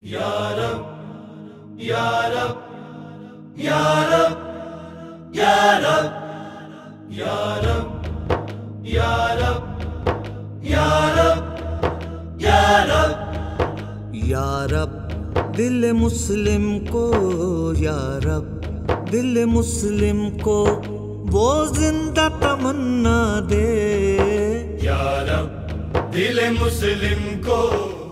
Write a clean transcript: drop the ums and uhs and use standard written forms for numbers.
या रब या रब या रब या रब या रब या रब या रब या रब या रब दिल मुस्लिम को, या रब दिल मुस्लिम को वो जिंदा तमन्ना दे। या रब दिल मुस्लिम को